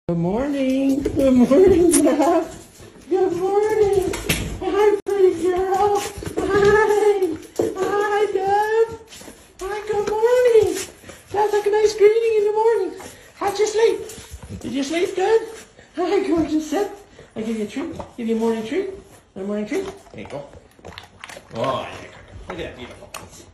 Good morning. Good morning, Beth. Good morning. Hi, pretty girl. Hi. Hi, Deb. Hi, good morning. That's like a nice greeting in the morning. How'd you sleep? Did you sleep good? Hi, gorgeous. Sit. I give you a treat. Give you a morning treat. A morning treat. There you go. Oh, yeah. Look at that beautiful.